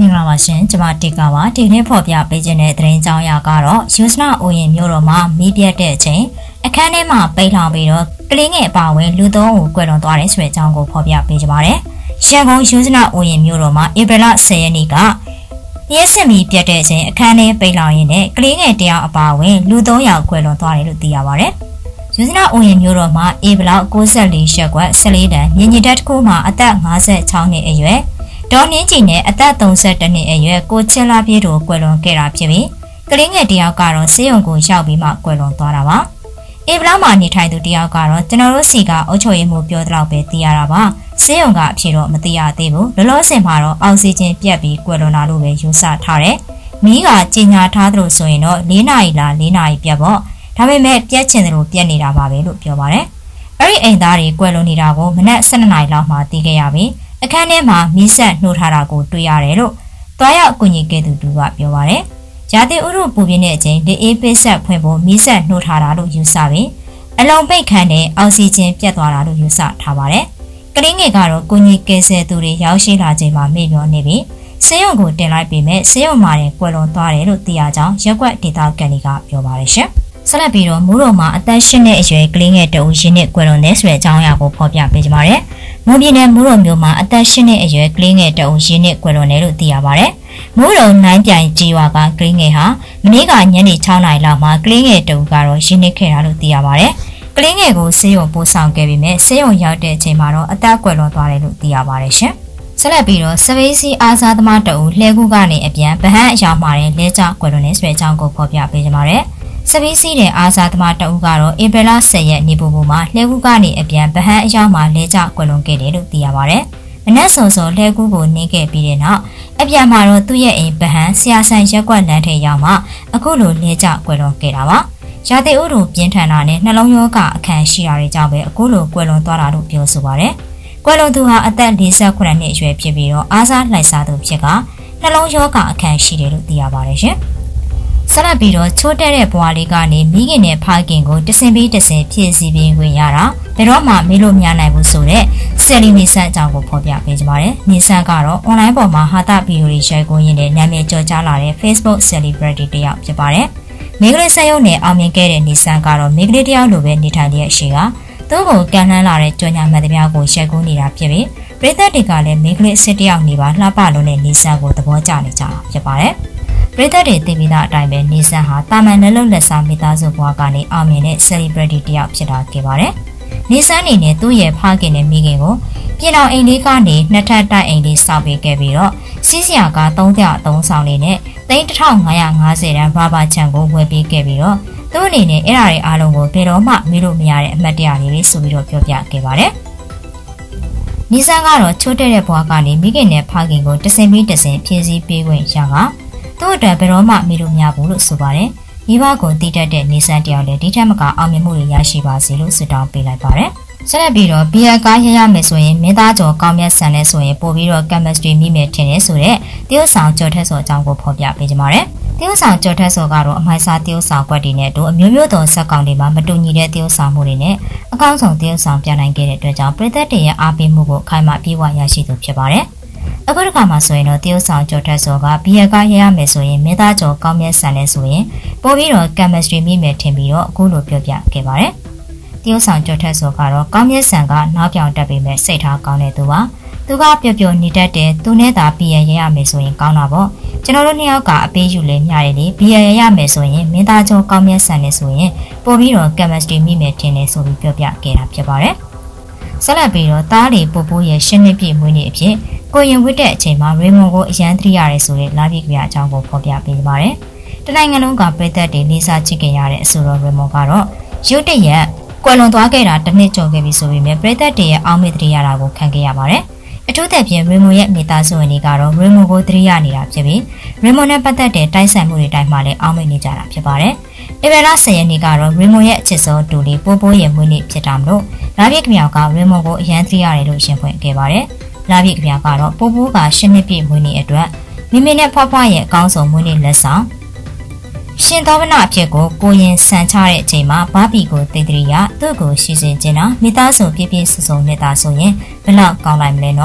မင်္ဂလာပါရှင်ကျွန်မတေကာပါဒီနေ့ဖော်ပြပေးခြင်းတဲ့သတင်းကြောင်းအရာကတော့ယူစနာအိုရင်မြို့တော်မှာမီးပြတ်တဲ့အချိန်အခန်းထဲမှာပိတ်လောင်ပြီးတော့ကလေးငယ်အပါအဝင်လူသုံးဦးကွယ်လွန်သွားတဲ့ဆိုတဲ့အကြောင်းကိုဖော်ပြပေးကြပါမယ်။ရန်ကုန်ယူစနာအိုရင်မြို့တော်မှာဧပြီလ10ရက်နေ့ကရဲစစ်မီးပြတ်တဲ့အချိန်အခန်းထဲပိတ်လောင်ရင်းနဲ့ကလေးငယ်တယောက်အပါအဝင်လူ3ယောက်ကွယ်လွန်သွားတယ်လို့သိရပါတယ်။ယူစနာအိုရင်မြို့တော်မှာဧပြီလ94ရက်ကွက်14တန်းမြင်းညတက်တစ်ခုမှာအသက်56နှစ်အရွယ်ဒေါ်နှင်းကြည်နဲ့အသက်32နှစ်အရွယ်ကိုချစ်လာပြေတို့ကွယ်လွန်ခဲ့တာဖြစ်ပြီးကလေးငယ်တယောက်ကတော့ဆေးရုံကိုရောက်ပြီးမှကွယ်လွန်သွားတာပါ။ဧပြီလမှာနေထိုင်သူတယောက်ကတော့ကျွန်တော်တို့စီကအုပ်ချုပ်ရေးမှူးပြောသလောက်ပဲသိရတာပါ။ဆေးရုံကအဖြစ်တော့မသိရသေးဘူး။လောလောဆယ်မှာတော့အောက်ဆီဂျင်ပြတ်ပြီးကွယ်လွန်တာလို့ပဲယူဆထားတယ်။မီးကကြီးညာထားသလိုဆိုရင်တော့4နာရီလား4နာရီပြတ်ပေါ့။ဒါပေမဲ့ပြတ်ချင်တယ်လို့ပြတ်နေတာပါပဲလို့ပြောပါတယ်။အဲ့ဒီအိမ်သားတွေကွယ်လွန်နေတာကိုမနက်12နာရီလောက်မှသိခဲ့ရပြီးအခန်းထဲမှာမီးဆက်နှိုးထားတာကိုတွေ့ရတယ်လို့တွားရောက်အကူအညီခဲ့သူကပြောပါတယ်။ရာသီဥတုပူပြင်းတဲ့အချိန်လေအေးပိတ်ဆက်ဖွင့်ဖို့မီးဆက်နှိုးထားတာလို့ယူဆပြီးအလုံးပိတ်ခန်းနဲ့အောက်ဆီဂျင်ပြတ်သွားတာလို့ယူဆထားပါတယ်။ကလေးငယ်ကတော့ကူညီကယ်ဆယ်သူတွေရောက်ရှိလာချိန်မှာမေ့ပြောနေပြီးဆေးရုံကိုတင်လိုက်ပြီးမဲ့ဆေးရုံမှာတင်ကွယ်လွန်သွားတယ်လို့သိရကြောင်းရက်ကွက်ဒေသခံတွေကပြောပါတယ်ရှင်။ဆက်လက်ပြီးတော့မူးတော်မှာအသက်8နှစ်အရွယ်ကလေးငယ်တဦးရင်းနဲ့ကွယ်လွန်တဲ့ဆိုတဲ့အကြောင်းအရာကိုဖော်ပြပေးကြပါမယ်။မွန်ပြည်နယ်မူးတော်မြို့မှာအသက်8နှစ်အရွယ်ကလေးငယ်တဦးရင်းနဲ့ကွယ်လွန်တယ်လို့သိရပါတယ်။မူးတော်နိုင်ပြိုင်ကြီးရွာကကလေးငယ်ဟာမနေ့ကညနေ6နာရီလောက်မှာကလေးငယ်တဦးကတော့ရင်းနှီးခဲ့တာလို့သိရပါတယ်။ကလေးငယ်ကိုဆေးရုံပို့ဆောင်ခဲ့ပြီးမြဲဆေးရုံရောက်တဲ့အချိန်မှာတော့အသက်ကွယ်လွန်သွားတယ်လို့သိရပါတယ်ရှင်။ဆက်လက်ပြီးတော့စပိစီအားစားသမားတဦးလှဲကူကနေအပြန်ဗဟန်းအယောင်မှာလဲကျကွယ်လွန်တဲ့ဆိုတဲ့အကြောင်းကိုဖော်ပြပေးကြပါမယ်။စပိစီတဲ့အားစားသမားတဦးကတော့ဧပြီလ10ရက်နေပူပူမှာလှဲကူကနေအပြန်ဗဟန်းအယောင်မှာလဲကျကွယ်လွန်ခဲ့တယ်လို့သိရပါတယ်။မနက်စောစောလှဲကူကိုနှင်းခဲ့ပြီးတဲ့နောက်အပြန်မှာတော့သူ့ရဲ့အိမ်ဗဟန်းဆရာဆန်ရက်ကွက်လမ်းထဲရောက်မှအခုလိုလဲကျကွယ်လွန်ခဲ့တာပါ။ရာသီဥတုပြင်းထန်တာနဲ့နှလုံးရောဂါအခန်းရှိတာတွေကြောင့်ပဲအခုလိုကွယ်လွန်သွားတာလို့ပြောဆိုပါတယ်။ကွယ်လွန်သူဟာအသက်48နှစ်အရွယ်ဖြစ်ပြီးတော့အားစားလှိုက်စားသူဖြစ်ကနှလုံးရောဂါအခန်းရှိတယ်လို့သိရပါတယ်ရှင်။ဆက်လက်ပြီးတော့ချိုးတက်တဲ့ဘွားလေးကနေမိခင်နဲ့ဖခင်ကိုတဆင်ပြီးတဆင်ဖြည့်ဆည်းပြီးဝင်ရတာဘယ်တော့မှမေးလို့မရနိုင်ဘူးဆိုတော့ဆယ်လီနီဆန်အကြောင်းကိုဖော်ပြပေးကြပါမယ်။နီဆန်ကတော့ online ပေါ်မှာဟာတာဗီဒီယိုတွေ share ကိုရင်းနဲ့နာမည်ကျော်ကြားလာတဲ့ Facebook celebrity တယောက်ဖြစ်ပါတယ်။မိဂလေးဆက်ရုံနဲ့အောင်မြင်ခဲ့တဲ့နီဆန်ကတော့မိဂလေးတယောက်လိုပဲနေထိုင်တဲ့အရှိကသူ့ကိုကန်လှမ်းလာတဲ့ကြော်ညာမှတ်သမျှကို share ကိုနေတာဖြစ်ပြီးပရိသတ်တွေကလည်းမိဂလေးစစ်တယောက်နေပါလှပလို့နဲ့နီဆန်ကိုသဘောကျနေကြတာဖြစ်ပါတယ်။ပရိသတ်တွေသိပြီးသားအတိုင်းပဲနီဆန်ဟာတာမန်လက်လုံလက်စားမိသားစုဘဝကနေအောင်မြင်တဲ့ celebrity တယောက်ဖြစ်လာခဲ့ပါတယ်။နီဆန်အနေနဲ့သူ့ရဲ့ဖခင်နဲ့မိခင်ကိုပြည်တော်အိမ်လေးကနေနှစ်ထပ်တိုက်အိမ်လေးစောက်ပေးခဲ့ပြီးတော့စီးစရာက303ဆောင်လေးနဲ့3550တန်းဘာဘာချန်ကိုဝယ်ပေးခဲ့ပြီးတော့သူ့အနေနဲ့အဲ့ဒါတွေအားလုံးကိုဘယ်တော့မှမေးလို့မရတဲ့အမှတ်တရလေးဆိုပြီးတော့ပြောပြခဲ့ပါတယ်။နီဆန်ကတော့ချိုးတဲ့ဘွားကနေမိခင်နဲ့ဖခင်ကိုတဆင်ပြီးတဆင်ဖြည့်ဆည်းပေးခွင့်ရကသူ့အတွက်ဘယ်တော့မှမေးလို့မရဘူးလို့ဆိုပါတယ်။မိဘကိုတည်တတ်တဲ့နီဆန်တယောက်လည်းဒီထက်မကအောင်မြင်မှုတွေရရှိပါစေလို့ဆုတောင်းပေးလိုက်ပါတယ်။ဆက်လက်ပြီးတော့ဘီယာကားရရမယ်ဆိုရင်မင်းသားကျော်ကောင်းမြတ်ဆန်လဲဆိုရင်ပို့ပြီးတော့ chemistry မိမယ်ထင်တယ်ဆိုတဲ့တရုတ်ဆောင်ကျော်ထက်စောအကြောင်းကိုဖော်ပြပေးကြပါမယ်။တရုတ်ဆောင်ကျော်ထက်စောကတော့အမိုက်စားတရုတ်ဆောင်ကွက်တွေနဲ့အတူအမျိုးမျိုးသောဇက်ကောင်တွေမှာမတူညီတဲ့တရုတ်ဆောင်မှုတွေနဲ့အကောင်းဆုံးတရုတ်ဆောင်ပြနိုင်ခဲ့တဲ့အတွက်ကြောင့်ပြည်သက်တွေရဲ့အားပေးမှုကိုခိုင်မာပြေဝရရှိသူဖြစ်ပါတယ်။အခုတစ်ခါမှဆိုရင်တော့တရုတ်ဆောင်ကျော်ထက်စောကဘီယာကားရရမယ်ဆိုရင်မင်းသားကျော်ကောင်းမြတ်ဆန်လဲဆိုရင်ပို့ပြီးတော့ chemistry မိမယ်ထင်ပြီးတော့အခုလိုပြောပြခဲ့ပါတယ်။တရုတ်ဆောင်ကျော်ထက်စောကတော့ကောင်းမြတ်ဆန်ကနောက်ပြောင်တက်ပြီးမဲ့စိတ်ထားကောင်းတဲ့သူပါသူကပျော်ပျော်နေတတ်တယ်သူနဲ့သာဘီယံရရမယ်ဆိုရင်ကောင်းတာပေါ့ကျွန်တော်တို့နှစ်ယောက်ကအပေးယူလေမျှတယ်လေဘီယံရရမယ်ဆိုရင်မင်းသားကျော်ကောင်းမြတ်ဆန်နေဆိုရင်ပို့ပြီးတော့ chemistry မိမယ်ထင်တယ်ဆိုပြီးပြောပြခဲ့တာဖြစ်ပါတယ်ဆက်လက်ပြီးတော့သားလေးပို့ပိုးရဲ့ရှင်းနှစ်ပြည့်မွေးနေ့အဖြစ်ကိုရင်ဝတ်တဲ့အချိန်မှာရေမွန်ကိုအရန်သတိရတယ်ဆိုတဲ့လာပြည့်ကြအကြောင်းကိုဖော်ပြပေးပါတယ်တနိုင်ငံလုံးကပြည်သက်တွေလေးစားချစ်ခင်ရတဲ့အဆိုတော်ရေမွန်ကတော့ရုတ်တရက်ကွယ်လွန်သွားခဲ့တာတစ်နှစ်ကျော်ခဲ့ပြီဆိုပေမဲ့ပြည်သက်တွေရဲ့အောက်မေ့သတိရတာကိုခံခဲ့ရပါတယ်အထူးသဖြင့်ရေမွန်ရဲ့မိသားစုဝင်တွေကတော့ရေမွန်ကိုသတိရနေတာဖြစ်ပြီးရေမွန်နဲ့ပတ်သက်တဲ့တိုက်ဆိုင်မှုတွေတိုင်းမှာလည်းအောက်မေ့နေကြတာဖြစ်ပါတယ်ဧပြီလ10ရက်နေ့ကတော့ရေမွန်ရဲ့အချစ်ဆုံးတူလေးပိုးပိုးရဲ့မွေးနေ့ဖြစ်တာမလို့လာပြည့်ကမြောက်ကရေမွန်ကိုအရန်သတိရတယ်လို့ရှင်းဖွင့်ခဲ့ပါတယ်လာပြည့်ကမြောက်ကတော့ပိုးပိုးက10နှစ်ပြည့်မွေးနေ့အတွက်မိမိနဲ့ဖွားဖွားရဲ့အကောင်းဆုံးမွေးနေ့လက်ဆောင်ရှင်သောဗနာအဖြစ်ကိုရင်ဆန်ချတဲ့အချိန်မှာဘာဘီကိုတိတ်တရီရသူ့ကိုရှိစင်ကျင်တာမိသားစုပြည့်ပြည့်စုံစုံနေတာဆိုရင်ဘယ်လောက်ကောင်းလိုက်မလဲနော်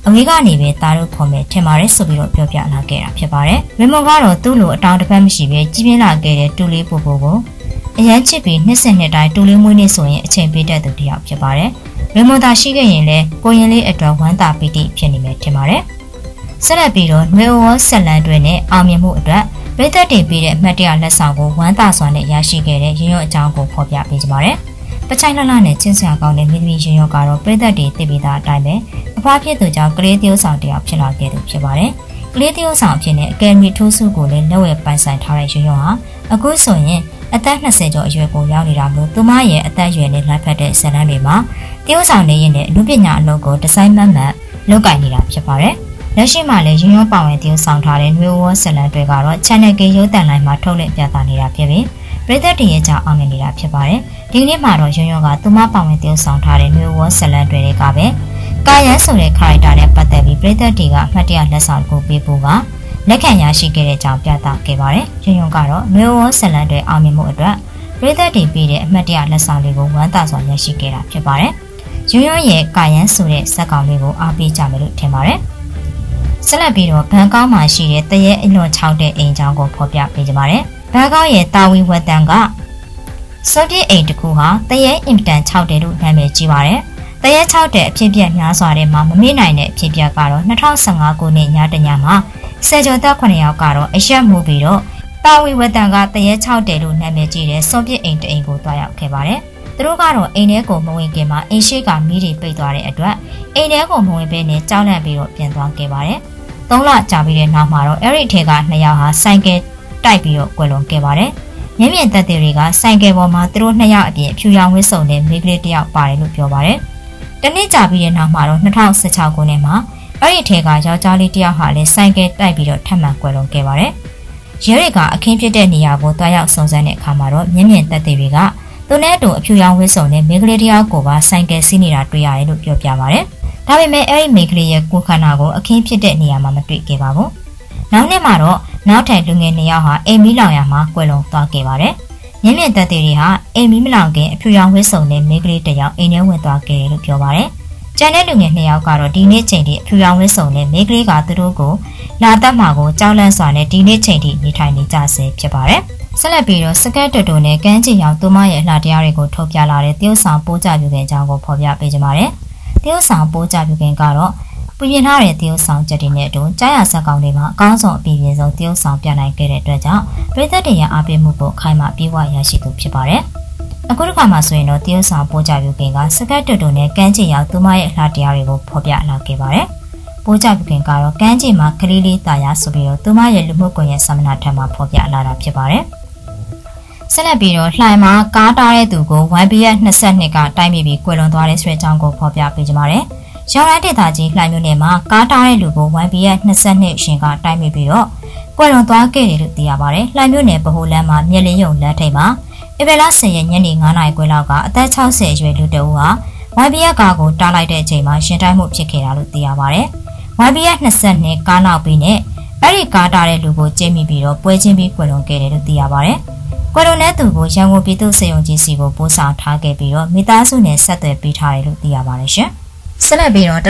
အဝေးကနေပဲသားတို့ခေါ်မယ်ထင်ပါတယ်ဆိုပြီးတော့ပြောပြလာခဲ့တာဖြစ်ပါတယ်။ရေမွန်ကတော့သူ့လိုအတောင်တစ်ပတ်မရှိပဲကြီးပြင်းလာခဲ့တဲ့တူလေးပို့ပို့ကိုအရန်ချစ်ပြီးနှစ်စဉ်နှစ်တိုင်းတူလေးမွေးနေ့ဆိုရင်အချိန်ပေးတတ်သူတစ်ယောက်ဖြစ်ပါတယ်။ရေမွန်သာရှိခဲ့ရင်လည်းကိုရင်လေးအတွက်ဝမ်းသာပီတိဖြစ်နေမယ်ထင်ပါတယ်။ဆက်လက်ပြီးတော့နွေဩဆက်လန်းတွေနဲ့အောင်မြင်မှုအတွက်ပြည်သက်တင်ပေးတဲ့အမှတ်တရလက်ဆောင်ကိုဝမ်းသာစွာနဲ့ရရှိခဲ့တဲ့ရင်ရော့အကြောင်းကိုဖော်ပြပေးကြပါမယ်။ပချိုင်လှလှနဲ့ချင်းစရာကောင်းတဲ့မိသမီးရင်ရော့ကတော့ပြည်သက်တွေတည်ပြီးသားအတိုင်းပဲအဖွားဖြစ်သူကြောင့်ကလေးတယောက်ဆောင်တယောက်ဖြစ်လာခဲ့သူဖြစ်ပါတယ်။ကလေးတယောက်ဆောင်ဖြစ်တဲ့အကယ်ဒမီထိုးစုကိုလည်းလက်ဝဲပိုင်ဆိုင်ထားတဲ့ရင်ရော့ဟာအခုဆိုရင်အသက်20ကျော်အရွယ်ကိုရောက်နေတာမျိုးသူမရဲ့အသက်အရွယ်နဲ့လိုက်ဖက်တဲ့ဇာတ်လမ်းတွေမှာတယောက်ဆောင်နေရင်လည်းလူပညာအလုပ်ကိုဒီဇိုင်းမှတ်လုပ်ကိုင်နေတာဖြစ်ပါတယ်။လက်ရှိမှာလည်းရင်ရော့ပါဝင်တယောက်ဆောင်ထားတဲ့နွေဝေါ်ဇာတ်လမ်းတွေကတော့ Channel K ရုပ်သံလိုင်းမှာထုတ်လွှင့်ပြသနေတာဖြစ်ပြီးပြည်သက်တွေရဲ့ကြောင့်အောင်မြင်နေတာဖြစ်ပါတယ်။ဒီနေ့မှာတော့ရင်ရော့ကသူမပါဝင်တယောက်ဆောင်ထားတဲ့နွေဝေါ်ဇာတ်လမ်းတွေကပဲကာယန်ဆိုတဲ့ character နဲ့ပတ်သက်ပြီးပြည်သက်တွေကအမှတ်တရလက်ဆောင်ကိုပေးဖို့ကလက်ခံရရှိခဲ့တဲ့အကြောင်းပြသခဲ့ပါတယ်။ရင်ရော့ကတော့နွေဝေါ်ဇာတ်လမ်းတွေအောင်မြင်မှုအတွက်ပြည်သက်တွေပေးတဲ့အမှတ်တရလက်ဆောင်လေးကိုဝမ်းသာစွာရရှိခဲ့တာဖြစ်ပါတယ်။ရင်ရော့ရဲ့ကာယန်ဆိုတဲ့ဇာတ်ကောင်လေးကိုအားပေးကြမယ်လို့ထင်ပါတယ်။ဆက်လက်ပြီးတော့ဘန်ကောက်မှာရှိတဲ့တရဲအလွန်6တဲ့အိမ်ကျောင်းကိုဖော်ပြပေးကြပါမယ်။ဘန်ကောက်ရဲ့တာဝီဝတ်တန်ကစောပြည့်အိမ်တစ်ခုဟာတရဲအင်တန်6တဲ့လို့နာမည်ကြီးပါတယ်။တရဲ6တဲ့အဖြစ်ပြက်များစွာတဲ့မှာမမေ့နိုင်တဲ့အဖြစ်ပြက်ကတော့2015ခုနှစ်ညတညမှာဆယ်ကျော်သက်9ယောက်ကတော့အရက်မှုပြီးတော့တာဝီဝတ်တန်ကတရဲ6တဲ့လို့နာမည်ကြီးတဲ့စောပြည့်အိမ်တအိမ်ကိုတွားရောက်ခဲ့ပါတယ်။သူတို့ကတော့အိမ်ထဲကိုမဝင်ခင်မှာအိမ်ရှိကမီးတွေပိတ်သွားတဲ့အတွက်အိမ်ထဲကိုမဝင်ဘဲနဲ့ကြောက်လန့်ပြီးတော့ပြန်သွားခဲ့ပါတယ်။3လကြာပြီးတဲ့နောက်မှာတော့အဲ့ဒီထဲက2ယောက်ဟာဆိုင်ကယ်တိုက်ပြီးတော့ကွယ်လွန်ခဲ့ပါတယ်။မျက်မြင်သက်သေတွေကဆိုင်ကယ်ပေါ်မှာသူတို့2ယောက်အပြင်ဖြူရောင်ဝတ်စုံနဲ့မိန်းကလေးတစ်ယောက်ပါတယ်လို့ပြောပါတယ်။တနေ့ကြာပြီးတဲ့နောက်မှာတော့2016ခုနှစ်မှာအဲ့ဒီထဲကယောက်ျားလေးတစ်ယောက်ဟာလည်းဆိုင်ကယ်တိုက်ပြီးတော့ထပ်မံကွယ်လွန်ခဲ့ပါတယ်။ရဲတွေကအခင်းဖြစ်တဲ့နေရာကိုတွားရောက်စုံစမ်းတဲ့အခါမှာတော့မျက်မြင်သက်သေတွေကသူနဲ့အတူအဖြူရောင်ဝတ်စုံနဲ့မိန်းကလေးတစ်ယောက်ကိုပါဆိုင်ကယ်စီးနေတာတွေ့ရတယ်လို့ပြောပြပါတယ်။ဒါပေမဲ့အဲ့ဒီမိန်းကလေးရဲ့ကိုယ်ခန္ဓာကိုအခင်းဖြစ်တဲ့နေရာမှာမတွေ့ခဲ့ပါဘူး။နောက်နေ့မှာတော့နောက်ထပ်လူငယ်2ယောက်ဟာအိမ်မီးလောင်ရာမှာကွယ်လွန်သွားခဲ့ပါတယ်။မျက်မြင်သက်သေတွေဟာအိမ်မီးမလောင်ခင်အဖြူရောင်ဝတ်စုံနဲ့မိန်းကလေးတစ်ယောက်အိမ်ထဲဝင်သွားခဲ့တယ်လို့ပြောပါတယ်။ကျန်တဲ့လူငယ်2ယောက်ကတော့ဒီနေ့ချိန်ထိအဖြူရောင်ဝတ်စုံနဲ့မိန်းကလေးကသူတို့ကိုလာတတ်မှာကိုကြောက်လန့်စွာနဲ့ဒီနေ့ချိန်ထိနေထိုင်နေကြဆဲဖြစ်ပါတယ်။ဆက်လက်ပြီးတော့စကတ်တိုနဲ့ကန်းချီရောင်သူမရဲ့အလှတရားတွေကိုထုတ်ပြလာတဲ့တရုတ်ဆောင်ပိုးကြပြုခင်အကြောင်းကိုဖော်ပြပေးကြပါမယ်။တရုတ်ဆောင်ပိုးကြပြုခင်ကတော့ပြင်ထားတဲ့တရုတ်ဆောင်ချက်တွေနဲ့အတူကြားရဆက်ကောင်တွေမှာအကောင်းဆုံးအပြည့်ဆုံးတရုတ်ဆောင်ပြနိုင်ခဲ့တဲ့အတွက်ကြောင့်ပြည်သက်တွေရဲ့အားပေးမှုကိုအခိုင်အမာပြေဝရရှိသူဖြစ်ပါတယ်။အခုတစ်ခါမှဆိုရင်တော့တရုတ်ဆောင်ပိုးကြပြုခင်ကစကတ်တိုနဲ့ကန်းချီရောင်သူမရဲ့အလှတရားတွေကိုဖော်ပြလာခဲ့ပါတယ်။ပိုးကြပြုခင်ကတော့ကန်းချီမှာကလေးလေးတာယာဆိုပြီးတော့သူမရဲ့လူမှုကွန်ရက်ဆမ်မနာထံမှာဖော်ပြလာတာဖြစ်ပါတယ်။ဆက်လက်ပြီးတော့လှိုင်မှာကားတားတဲ့သူကို YBS 22ကတိုက်မိပြီးကွယ်လွန်သွားတဲ့ဆွဲကြောင်းကိုဖော်ပြပေးကြပါမယ်။ရောင်ရိုင်းဒေသကြီးလှိုင်မြို့နယ်မှာကားတားတဲ့လူကို YBS 22ရှင်ကတိုက်မိပြီးတော့ကွယ်လွန်သွားခဲ့တယ်လို့သိရပါတယ်။လှိုင်မြို့နယ်ဗဟိုလမ်းမှာမြက်လင်းရုံလမ်းထိပ်မှာဧပြီလ10ရက်ညနေ9:00နာရီခွဲလောက်ကအသက်60အရွယ်လူတဦးဟာ YBS ကားကိုတားလိုက်တဲ့အချိန်မှာရှင်တိုက်မှုဖြစ်ခဲ့တာလို့သိရပါတယ်။ YBS 22ကားနောက်ပြီးနဲ့အဲ့ဒီကားတားတဲ့လူကိုကျင်းမိပြီးတော့ပွဲချင်းပြီးကွယ်လွန်ခဲ့တယ်လို့သိရပါတယ်။ကွယ်လွန်တဲ့သူကိုရန်ကုန်ပြည်သူ့စေယုံကြီးစီကိုပို့ဆောင်ထားခဲ့ပြီးတော့မိသားစုနဲ့ဆက်သွယ်ပေးထားတယ်လို့သိရပါတယ်ရှင်။ဆက်လက်ပြီးတော့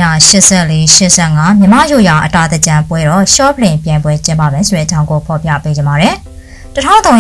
1384-85မြမရိုရာအတာတကြံပွဲတော့ short plane ပြန်ပွဲကျင်းပမယ်ဆိုတဲ့အကြောင်းကိုဖော်ပြပေးကြပါမယ်။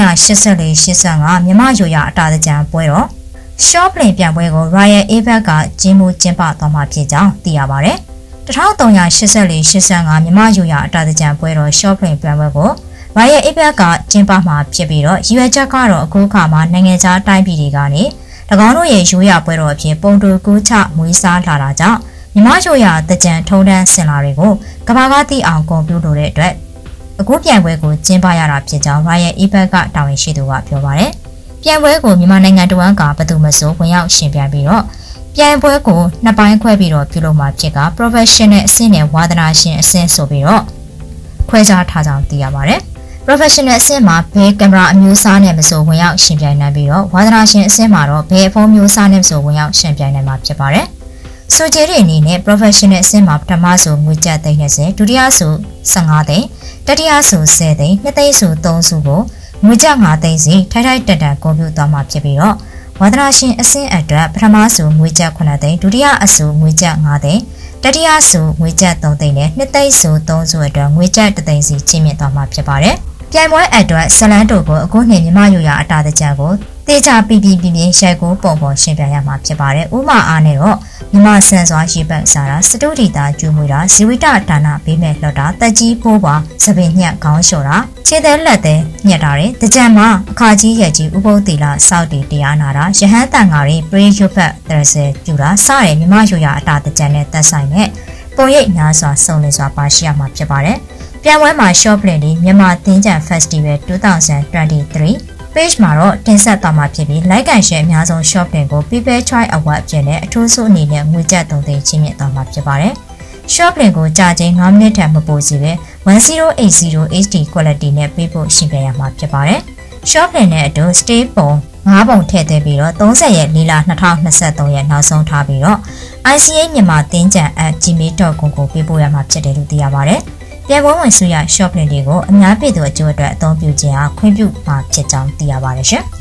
1384-85မြမရိုရာအတာတကြံပွဲတော့ short plane ပြန်ပွဲကို Royal Apex ကကျင်းပသွားမှာဖြစ်ကြောင်းသိရပါတယ်။1384-85မြမရိုရာအတာတကြံပွဲတော့ short plane ပြန်ပွဲကိုRoyal Apex ကကျင်းပမှာဖြစ်ပြီးတော့ရွေချက်ကတော့အခုခါမှာနိုင်ငံခြားတိုင်းပြည်တွေကနေ၎င်းတို့ရဲ့ရိုးရာပွဲတော်အဖြစ်ပုံတူကူးချမွေးစားလာတာကြောင့်မြမရိုရာတကြံထုံတန်းစင်လာတွေကိုကဘာကတိအောင်ကွန်ပျူတာတဲ့အတွက်အခုပြန်ပွဲကိုကျင်းပရတာဖြစ်ကြောင်း Royal Apex ကတာဝန်ရှိသူကပြောပါတယ်။ပြန်ပွဲကိုမြန်မာနိုင်ငံတဝန်းကဘသူမဆိုဝင်ရောက်ရှင်ပြပြီးတော့ပြန်ပွဲကိုနှစ်ပိုင်းခွဲပြီးတော့ပြုလုပ်မှာဖြစ်က professional အဆင့်နဲ့ဝါသနာရှင်အဆင့်ဆိုပြီးတော့ခွဲခြားထားကြောင်းသိရပါတယ်။ professional အဆင့်မှာဘယ်ကင်မရာအမျိုးအစားနဲ့မဆိုဝင်ရောက်ရှင်ပြိုင်နိုင်ပြီးတော့ဝါသနာရှင်အဆင့်မှာတော့ဘယ်အဖုံးမျိုးစားနဲ့မဆိုဝင်ရောက်ရှင်ပြိုင်နိုင်မှာဖြစ်ပါတယ်။ဆိုကြတဲ့အနေနဲ့ professional အဆင့်မှာပထမဆိုငွေကျပ်30ဒုတိယဆို15သိန်းတတိယဆို10သိန်းနှစ်သိန်းဆို3စုကိုငွေကျပ်5သိန်းစီထိုက်ထိုက်တန်တန်ကုန်ပြသွားမှာဖြစ်ပြီးတော့ဝါသနာရှင်အဆင့်အတွက်ပထမဆိုငွေကျပ်9သိန်းဒုတိယအဆိုငွေကျပ်5သိန်းတတိယစုငွေကျပ်3သိန်းနဲ့နှစ်သိန်းစု3စုအတွက်ငွေကျပ်1သိန်းစီချီးမြှင့်သွားမှာဖြစ်ပါတယ်။ပြိုင်ပွဲအတွက်ဇလန်းတို့ကိုအခုနှစ်မြမယူရအတာတကြံကိုတေချာပြရိုက်ကိုပုံရှင်းပြရမှာဖြစ်ပါတယ်။ဥမာအားနဲ့တော့မြမဆန်စွာရှိပတ်စားတာစတုဒီတာကျူမွေတာဇီဝိတဒါနပေးမဲ့လှော်တာတက်ကြီးဖိုးပါစပင်ညက်ခေါင်းလျှော်တာခြေသေးလက်သေးညက်တာတဲ့တကြံမှာအခါကြီးရဲ့ကြီးဥပုသ်တီလာစောက်တီတရားနာတာရဟန်းတန်ဃာတွေပရိယုဖတ်တရစေကျူတာစတဲ့မြမယူရအတာတကြံနဲ့သက်ဆိုင်တဲ့ပုံရိပ်များစွာစုံလင်စွာပါရှိရမှာဖြစ်ပါတယ်။ပြိုင်ပွဲမှာ short play တွေမြန်မာတင်းကြံ Festival 2023 page မှာတော့တင်ဆက်သွားမှာဖြစ်ပြီး like and share အများဆုံး short play ကို People Choice Award အဖြစ်နဲ့အထူးဆုအနေနဲ့ငွေကျပ်3သိန်းချီးမြှင့်သွားမှာဖြစ်ပါတယ်။ short play ကိုကြာချိန်9မိနစ်ထက်မပိုစီပဲ1080 HD quality နဲ့ပေးဖို့ရှင်းပြရမှာဖြစ်ပါတယ်။ short play နဲ့အတူ stay ပုံ9ပုံထည့်သွင်းပြီးတော့30ရက်4လ2023ရက်နောက်ဆုံးထားပြီးတော့ ICA မြန်မာတင်းကြံ @gmail.com ကိုပေးပို့ရမှာဖြစ်တယ်လို့သိရပါတယ်။ပြန်ပွဲဝင်စုရ short play တွေကိုအများပြည်သူအကျိုးအတွက်အသုံးပြုခြင်းအားခွင့်ပြုမှာဖြစ်ကြောင်းသိရပါတယ်ရှင်။